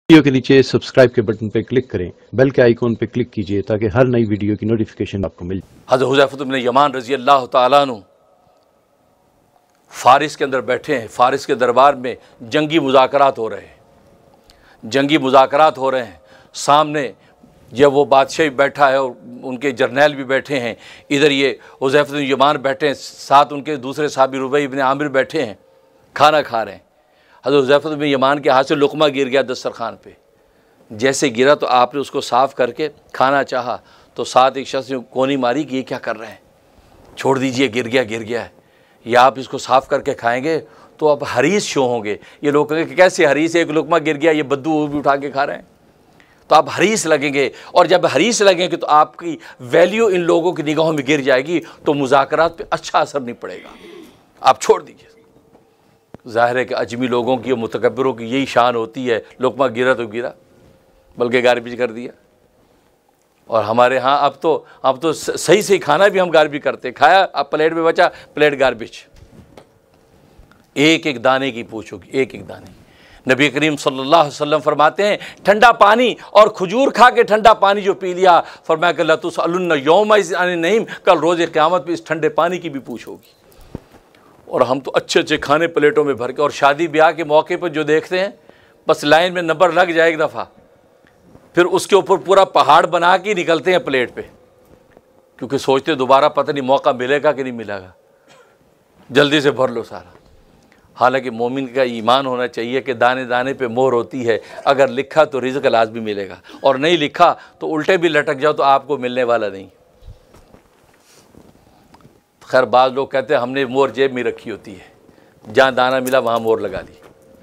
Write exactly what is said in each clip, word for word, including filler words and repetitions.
Video के नीचे subscribe के बटन पर क्लिक करें, बेल के आइकॉन पर क्लिक कीजिए ताकि हर नई वीडियो की नोटिफिकेशन आपको मिल जाए। हज़रत हुज़ैफ़ा बिन यमान रज़ी अल्लाह तआला अन्हु फ़ारिस के अंदर बैठे हैं। फ़ारिस के दरबार में जंगी मुज़ाकरात हो रहे हैं जंगी मुज़ाकरात हो रहे हैं सामने जब वो बादशाह बैठा है और उनके जर्नैल भी बैठे हैं, इधर ये हुज़ैफ़ा बिन यमान बैठे हैं, साथ उनके दूसरे साहबी रुबई इब्न आमिर बैठे हैं, खाना खा रहे हैं। हज़रत हुज़ैफ़ा बिन यमान के हाथ से लुक़मा गिर गया दस्तरखान पे। जैसे गिरा तो आपने उसको साफ़ करके खाना चाहा तो साथ एक शख्स ने कोनी मारी कि ये क्या कर रहे हैं, छोड़ दीजिए, गिर गया गिर गया है, या आप इसको साफ़ करके खाएंगे तो आप हरीस शो होंगे। ये लोग कहेंगे कि कैसे हरीस, एक लुक़मा गिर गया, ये बद्दू भी उठा के खा रहे हैं, तो आप हरीस लगेंगे। और जब हरीस लगेंगे तो आपकी वैल्यू इन लोगों की निगाहों में गिर जाएगी, तो मुज़ाकरात पे अच्छा असर नहीं पड़ेगा, आप छोड़ दीजिए। ज़ाहिर है कि अजमी लोगों की और मुतकब्बिरों की यही शान होती है, लुक़मा गिरा तो गिरा, बल्कि गार्बेज कर दिया। और हमारे यहाँ अब तो अब तो सही सही खाना भी हम गार्बेज करते, खाया अब प्लेट में बचा, प्लेट गार्बेज, एक एक दाने की पूछोगी, एक एक दाने। नबी करीम सल्लल्लाहु अलैहि वसल्लम फरमाते हैं, ठंडा पानी और खजूर खा के ठंडा पानी जो पी लिया, फरमाया कि ला तुसअलुन्ना यौमइज़ अनिन नईम, कल रोज़े क़यामत में इस ठंडे पानी की भी पूछोगी। और हम तो अच्छे अच्छे खाने प्लेटों में भर के, और शादी ब्याह के मौके पर जो देखते हैं, बस लाइन में नंबर लग जाए एक दफ़ा, फिर उसके ऊपर पूरा पहाड़ बना के निकलते हैं प्लेट पे, क्योंकि सोचते दोबारा पता नहीं मौका मिलेगा कि नहीं मिलेगा, जल्दी से भर लो सारा। हालांकि मोमिन का ईमान होना चाहिए कि दाने दाने पे मोहर होती है, अगर लिखा तो रिज़्क़ लाज़मी मिलेगा, और नहीं लिखा तो उल्टे भी लटक जाओ तो आपको मिलने वाला नहीं। खैर बाज़ लोग कहते हैं हमने मोहर जेब में रखी होती है, जहाँ दाना मिला वहाँ मोहर लगा दी।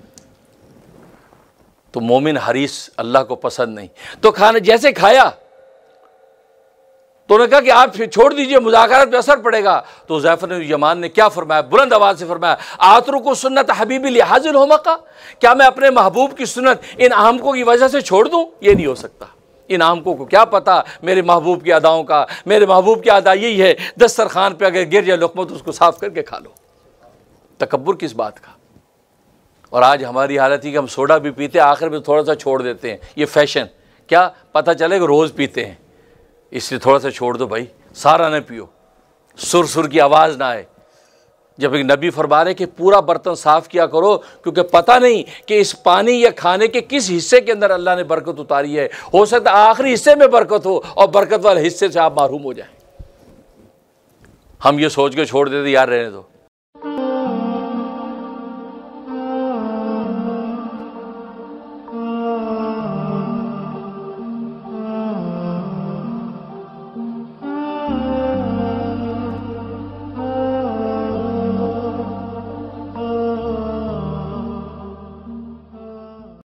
तो मोमिन हरीस अल्लाह को पसंद नहीं। तो खाना जैसे खाया तो उन्होंने कहा कि आप छोड़ दीजिए, मुज़ाकरात पे असर पड़ेगा। तो हुज़ैफ़ा बिन यमान ने क्या फरमाया, बुलंद आवाज़ से फरमाया, आतरुकु सुन्नत हबीबी लिहाज़िल हुमका, क्या मैं अपने महबूब की सुन्नत इन आमकों की वजह से छोड़ दूँ? ये नहीं हो सकता। इन आमकों को क्या पता मेरे महबूब की अदाओं का, मेरे महबूब की अदा यही है, दस्तरखान पे अगर गिर जाए लुक़मा तो उसको साफ़ करके खा लो। तकब्बुर किस बात का। और आज हमारी हालत ही कि हम सोडा भी पीते हैं, आखिर में थोड़ा सा छोड़ देते हैं, ये फ़ैशन, क्या पता चले कि रोज़ पीते हैं, इसलिए थोड़ा सा छोड़ दो भाई, सारा न पियो, सुर सुर की आवाज़ ना आए। जब एक नबी फरमा रहे कि पूरा बर्तन साफ़ किया करो, क्योंकि पता नहीं कि इस पानी या खाने के किस हिस्से के अंदर अल्लाह ने बरकत उतारी है, हो सकता है आखिरी हिस्से में बरकत हो और बरकत वाले हिस्से से आप महरूम हो जाएं। हम ये सोच के छोड़ देते यार रहने दो,